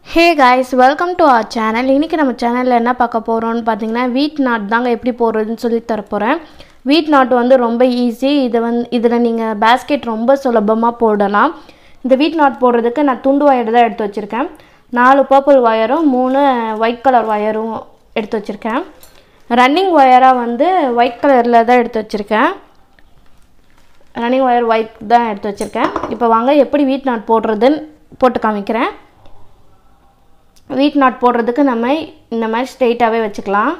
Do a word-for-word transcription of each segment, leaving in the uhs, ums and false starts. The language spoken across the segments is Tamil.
Hey guys, welcome to our channel. இன்னைக்கு நம்ம சேனல்ல என்ன பார்க்க போறோம்னு பாத்தீங்கன்னா wheat knot தாங்க எப்படி போடுறதுன்னு சொல்லி தர போறேன். wheat knot வந்து ரொம்ப ஈஸி. இது வந்து இதல நீங்க basket ரொம்ப சுலபமா போடலாம். இந்த wheat knot போடுறதுக்கு நான் துண்டு வயர் தான் எடுத்து வச்சிருக்கேன். நாலு purple வயரும் மூணு white color வயரும் எடுத்து வச்சிருக்கேன். ரன்னிங் வயரா வந்து white கலர்ல தான் எடுத்து வச்சிருக்கேன். ரன்னிங் வயர் white தான் எடுத்து வச்சிருக்கேன். இப்போ வாங்க எப்படி wheat knot போடுறதுன்னு போட்டு காமிக்கிறேன். wheat knot போடுறதுக்கு நம்ம இந்த மாதிரி ஸ்ட்ரைட்டாவே வச்சுக்கலாம்.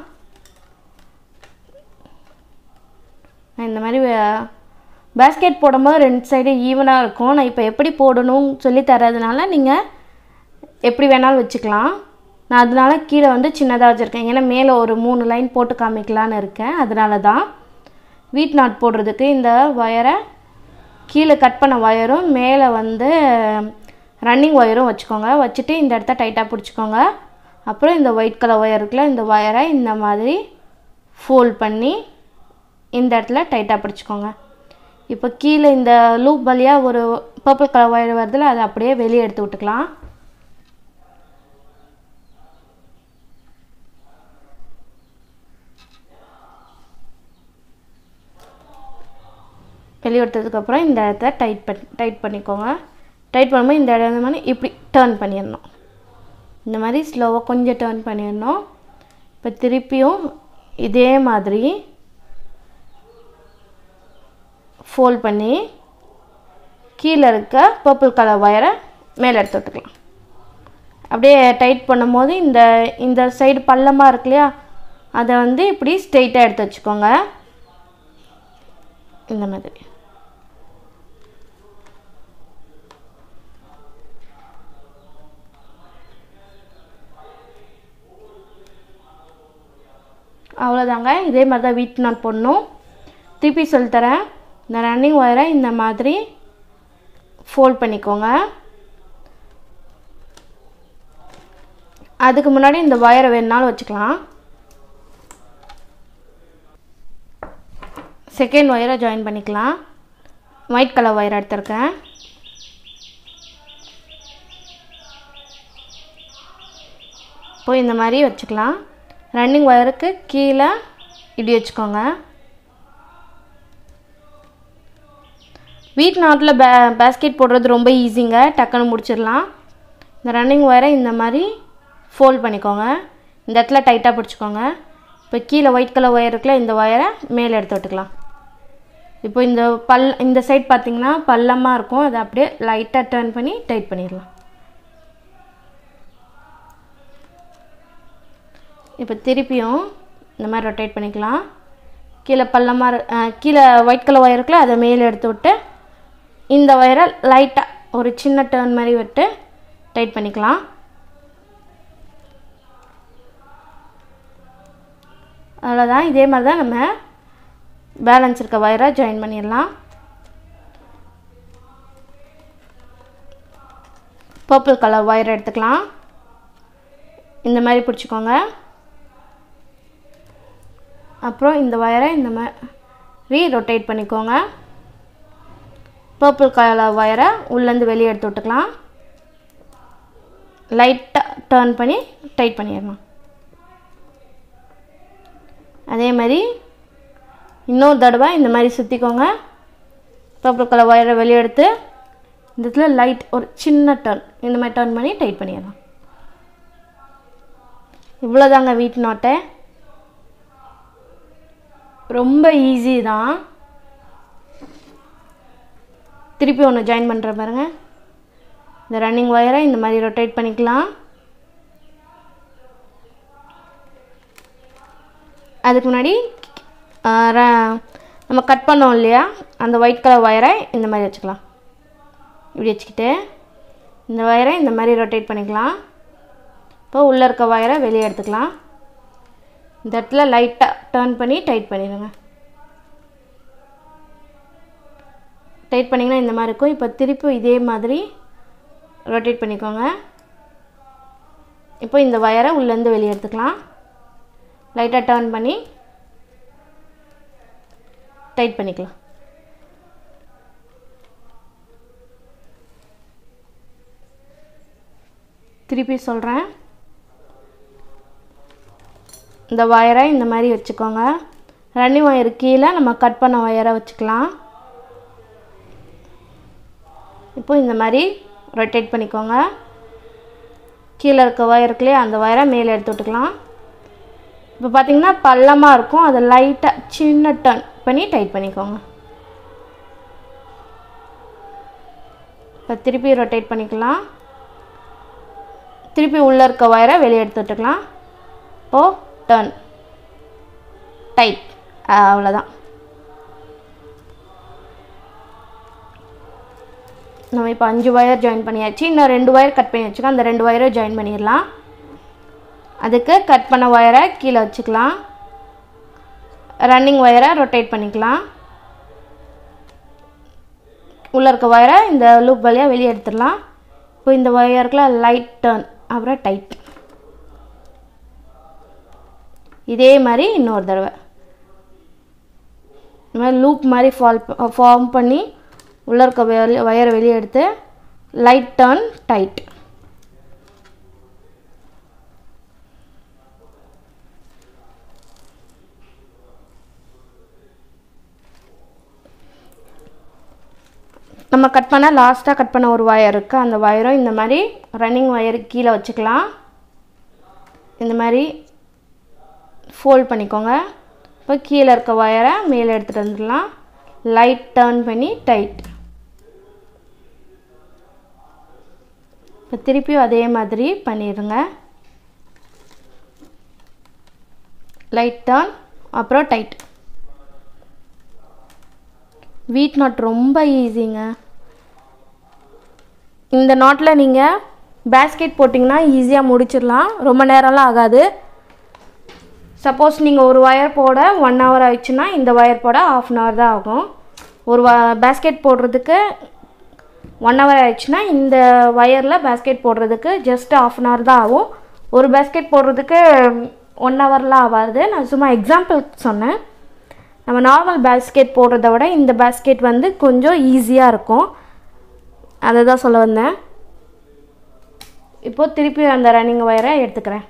இந்த மாதிரி basket போடும்போது ரெண்டு சைடு ஈவனா இருக்கும். நான் இப்போ எப்படி போடணும் சொல்லி தரதுனால நீங்க எப்படி வேணாலும் வச்சுக்கலாம். நான் அதனால கீழ வந்து சின்னதா வச்சிருக்கேன். ஏன்னா மேலே ஒரு மூணு லைன் போட்டு காமிக்கலாம்னு இருக்கேன். அதனால தான் wheat knot போடுறதுக்கு இந்த வயரை கீழ கட் பண்ண வயரும் மேலே வந்து ரன்னிங் வயரும் வச்சுக்கோங்க. வச்சிட்டு இந்த இடத்தை டைட்டா பிடிச்சுக்கோங்க. அப்புறம் இந்த ஒயிட் கலர் வயர் இருக்குல இந்த வயரை இந்த மாதிரி ஃபோல்ட் பண்ணி இந்த இடத்துல டைட்டா பிடிச்சுக்கோங்க. இப்போ கீழ இந்த லூப் வழியா ஒரு பர்பிள் கலர் வயர் வருதுல அதை அப்படியே வெளிய எடுத்து விட்டுக்கலாம். வெளிய எடுத்ததுக்கு அப்புறம் இந்த இடத்தை டைட் பண்ணி டைட் பண்ணிக்கோங்க. டைட் பண்ணும்போது இந்த இடத்துல வந்து இப்படி டர்ன் பண்ணிரணும். இந்த மாதிரி ஸ்லோவா கொஞ்சம் டர்ன் பண்ணிரணும். இப்போ திருப்பியும் இதே மாதிரி ஃபோல்ட் பண்ணி கீழ இருக்க பர்பிள் கலர் வயரை மேலே எடுத்து விட்டுக்கலாம். அப்படியே டைட் பண்ணும்போது இந்த இந்த சைடு பள்ளமா இருக்குலையா அதை வந்து இப்படி ஸ்ட்ரைட்டா எடுத்து வச்சுக்கோங்க. இந்த மாதிரி அவ்வளவுதாங்க. இதே மாதிரி தான் wheat knot போடணும். திருப்பி சொல்லி தரேன். இந்த ரன்னிங் வயரை இந்த மாதிரி ஃபோல்ட் பண்ணிக்கோங்க. அதுக்கு முன்னாடி இந்த வயரை வேணாலும் வச்சுக்கலாம். செகண்ட் வயரை ஜாயின் பண்ணிக்கலாம். ஒயிட் கலர் வயர் எடுத்துர்க்கேன். இப்போ இந்த மாதிரி வச்சுக்கலாம். ரன்னிங் வயருக்கு கீழ இடி வச்சுக்கோங்க. wheat knotல basket போடுறது ரொம்ப ஈஸிங்க. டக்குன்னு முடிச்சிடலாம். இந்த ரன்னிங் வயரை இந்த மாதிரி ஃபோல்ட் பண்ணிக்கோங்க. இந்த இடத்துல டைட்டா பிடிச்சுக்கோங்க. இப்போ கீழ ஒயிட் கலர் வயர் இருக்குல இந்த வயரை மேலே எடுத்து விட்டுக்கலாம். இப்போ இந்த பல் இந்த சைடு பாத்தீங்கன்னா பள்ளமா இருக்கும். அதை அப்படியே லைட்டா டர்ன் பண்ணி டைட் பண்ணிடலாம். இப்போ திருப்பியும் இந்த மாதிரி ரொட்டேட் பண்ணிக்கலாம். கீழ பள்ளமா கீழ ஒயிட் கலர் வயர் இருக்குல அதை மேலே எடுத்து விட்டு இந்த வயரை லைட்டா ஒரு சின்ன டர்ன் மாதிரி விட்டு டைட் பண்ணிக்கலாம். அவ்வளவுதான். இதே மாதிரி தான் நம்ம பேலன்ஸ் இருக்க வயரை ஜாயின் பண்ணிடலாம். பர்பிள் கலர் வயர் எடுத்துக்கலாம். இந்த மாதிரி பிடிச்சுக்கோங்க. அப்புறம் இந்த வயரை இந்த மாதிரி ரொட்டேட் பண்ணிக்கோங்க. பர்பிள் கலர் வயரை உள்ளேருந்து வெளியே எடுத்து விட்டுக்கலாம். லைட்டாக டர்ன் பண்ணி டைட் பண்ணிடணும். அதே மாதிரி இன்னொரு தடவை இந்த மாதிரி சுற்றிக்கோங்க. பர்பிள் கலர் வயரை வெளியே எடுத்து இந்த இடத்துல லைட் ஒரு சின்ன டர்ன் இந்த மாதிரி டர்ன் பண்ணி டைட் பண்ணிடலாம். இவ்வளோதாங்க wheat knot. ரொம்ப ஈஸி தான். திருப்பி ஒன்று ஜாயின் பண்ணுற பாருங்க. இந்த ரன்னிங் வயரை இந்த மாதிரி ரொட்டேட் பண்ணிக்கலாம். அதுக்கு முன்னாடி நம்ம கட் பண்ணோம் இல்லையா அந்த ஒயிட் கலர் வயரை இந்த மாதிரி வச்சுக்கலாம். இப்படி வச்சுக்கிட்டு இந்த வயரை இந்த மாதிரி ரொட்டேட் பண்ணிக்கலாம். இப்போ உள்ள இருக்க வயரை வெளியே எடுத்துக்கலாம். இந்த இடத்துல லைட்டா டர்ன் பண்ணி டைட் பண்ணிடுங்க. டைட் பண்ணீங்கன்னா இந்த மாதிரி இருக்கும். இப்போ திருப்பி இதே மாதிரி ரொட்டேட் பண்ணிக்கோங்க. இப்போ இந்த வயரை உள்ள இருந்து வெளியே எடுத்துக்கலாம். லைட்டா டர்ன் பண்ணி டைட் பண்ணிக்கலாம். திருப்பி சொல்கிறேன். இந்த வயரை இந்த மாதிரி வச்சுக்கோங்க. ரன்னிங் ஒயர் கீழே நம்ம கட் பண்ண ஒயரை வச்சுக்கலாம். இப்போ இந்த மாதிரி ரொட்டேட் பண்ணிக்கோங்க. கீழே இருக்க ஒயருக்குள்ளே அந்த ஒயரை மேலே எடுத்து விட்டுக்கலாம். இப்போ பார்த்திங்கன்னா பள்ளமாக இருக்கும், அதை லைட்டாக சின்ன டர்ன் பண்ணி டைட் பண்ணிக்கோங்க. இப்போ திருப்பி ரொட்டேட் பண்ணிக்கலாம். திருப்பி உள்ளே இருக்க ஒயரை வெளியே எடுத்து விட்டுக்கலாம். இப்போது டர்ன் டைட், அவ்வளோதான். நம்ம இப்போ அஞ்சு ஒயர் ஜாயின் பண்ணியாச்சு. இன்னும் ரெண்டு ஒயர் கட் பண்ணி வச்சுக்கோங்க. அந்த ரெண்டு ஒயரை ஜாயின் பண்ணிடலாம். அதுக்கு கட் பண்ண ஒயரை கீழே வச்சுக்கலாம். ரன்னிங் ஒயரை ரொட்டேட் பண்ணிக்கலாம். உள்ளே இருக்க ஒயரை இந்த லூப் வழியாக வெளியே எடுத்துடலாம். இப்போ இந்த ஒயருக்குலாம் லைட் டர்ன், அப்புறம் டைட். இதே மாதிரி இன்னொரு தடவை இந்த மாதிரி லூப் மாதிரி ஃபால் ஃபார்ம் பண்ணி உள்ளே இருக்க ஒயரை வெளியே எடுத்து லைட் டர்ன் டைட். நம்ம கட் பண்ண லாஸ்ட்டாக கட் பண்ண ஒரு ஒயர் இருக்குது. அந்த ஒயரும் இந்த மாதிரி ரன்னிங் ஒயருக்கு கீழே வச்சுக்கலாம். இந்த மாதிரி ஃபோல்ட் பண்ணிக்கோங்க. இப்போ கீழே இருக்க ஒயரை மேலே எடுத்துகிட்டு வந்துடலாம். லைட் டர்ன் பண்ணி டைட். இப்போ திருப்பியும் அதே மாதிரி பண்ணிடுங்க. லைட் டர்ன் அப்புறம் டைட். வீட் நாட் ரொம்ப ஈஸிங்க. இந்த நாட்டில் நீங்கள் பேஸ்கெட் போட்டிங்கன்னா ஈஸியாக முடிச்சிடலாம், ரொம்ப நேரம்லாம் ஆகாது. சப்போஸ் நீங்கள் ஒரு ஒயர் போட ஒன் ஹவர் ஆயிடுச்சுன்னா இந்த ஒயர் போட ஆஃப் அன் ஹவர் தான் ஆகும். ஒரு வ பேஸ்கெட் போடுறதுக்கு ஒன் ஹவர் ஆயிடுச்சுன்னா இந்த ஒயரில் பேஸ்கெட் போடுறதுக்கு ஜஸ்ட் ஆஃப் அன் ஹவர் தான் ஆகும். ஒரு பேஸ்கெட் போடுறதுக்கு ஒன் ஹவர்லாம் ஆகாது. நான் சும்மா எக்ஸாம்பிள் சொன்னேன். நம்ம நார்மல் பேஸ்கெட் போடுறத விட இந்த பேஸ்கெட் வந்து கொஞ்சம் ஈஸியாக இருக்கும், அதை தான் சொல்ல வந்தேன். இப்போது திருப்பி அந்த ரன்னிங் ஒயரை எடுத்துக்கிறேன்.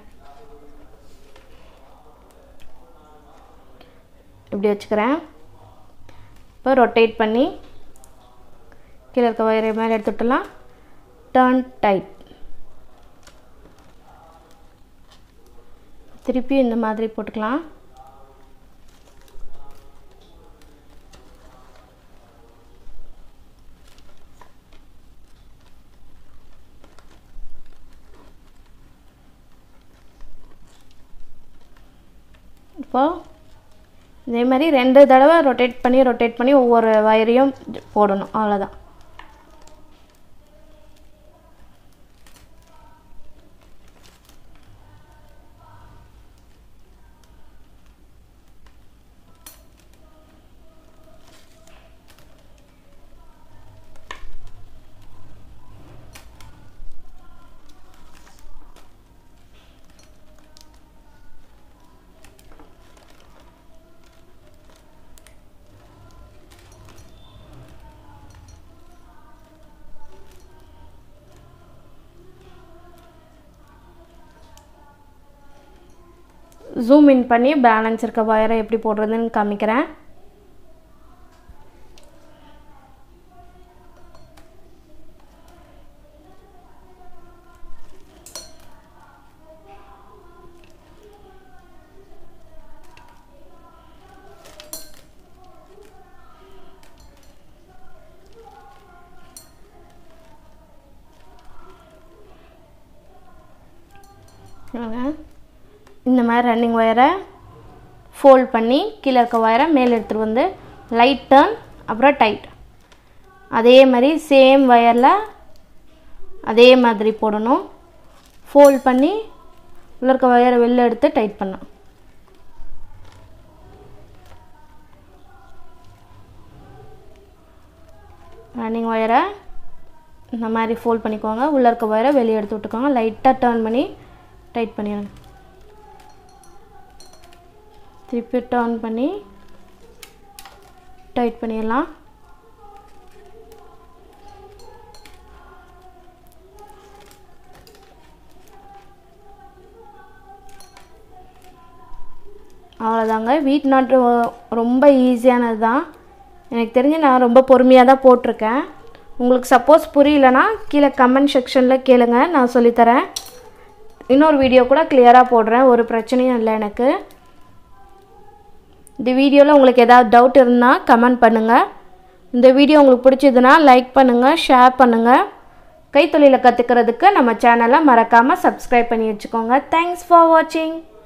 இப்படி வச்சுக்கிறேன். இப்போ ரொட்டேட் பண்ணி கீழே இருக்க ஒயரை மேலே எடுத்துட்டலாம். Turn tight. திருப்பி இந்த மாதிரி போட்டுக்கலாம். இப்போ இதே மாதிரி ரெண்டு தடவை ரொட்டேட் பண்ணி ரொட்டேட் பண்ணி ஒவ்வொரு வயரையும் போடணும், அவ்வளோதான். ஜூம் இன் பண்ணி பேலன்ஸ் இருக்க வயரை எப்படி போடுறதுன்னு காமிக்கிறேன். இந்த மாதிரி ரன்னிங் ஒயரை ஃபோல்ட் பண்ணி கீழே இருக்க ஒயரை மேலே எடுத்துகிட்டு வந்து லைட் டர்ன் அப்புறம் டைட். அதே மாதிரி சேம் ஒயரில் அதே மாதிரி போடணும். ஃபோல்ட் பண்ணி உள்ள இருக்க ஒயரை வெளில எடுத்து டைட் பண்ணணும். ரன்னிங் ஒயரை இந்த மாதிரி ஃபோல்ட் பண்ணிக்கோங்க. உள்ளே இருக்க ஒயரை வெளியே எடுத்து விட்டுக்கோங்க. லைட்டாக டர்ன் பண்ணி டைட் பண்ணிடுங்க. திருப்பி டர்ன் பண்ணி டைட் பண்ணிடலாம். அவ்வளோதாங்க. வீட் நாட் ரொம்ப ஈஸியானது தான். எனக்கு தெரிஞ்சு நான் ரொம்ப பொறுமையாக தான் போட்டிருக்கேன். உங்களுக்கு சப்போஸ் புரியலனா கீழே கமெண்ட் செக்ஷனில் கேளுங்க, நான் சொல்லித்தரேன். இன்னொரு வீடியோ கூட கிளியராக போடுறேன், ஒரு பிரச்சனையும் இல்லை எனக்கு. இந்த வீடியோவில் உங்களுக்கு ஏதாவது டவுட் இருந்தால் கமெண்ட் பண்ணுங்கள். இந்த வீடியோ உங்களுக்கு பிடிச்சதுன்னா லைக் பண்ணுங்கள், ஷேர் பண்ணுங்கள். கைத்தொழிலை கற்றுக்கிறதுக்கு நம்ம சேனலை மறக்காமல் சப்ஸ்கிரைப் பண்ணி வச்சுக்கோங்க. தேங்க்ஸ் ஃபார் வாட்சிங்.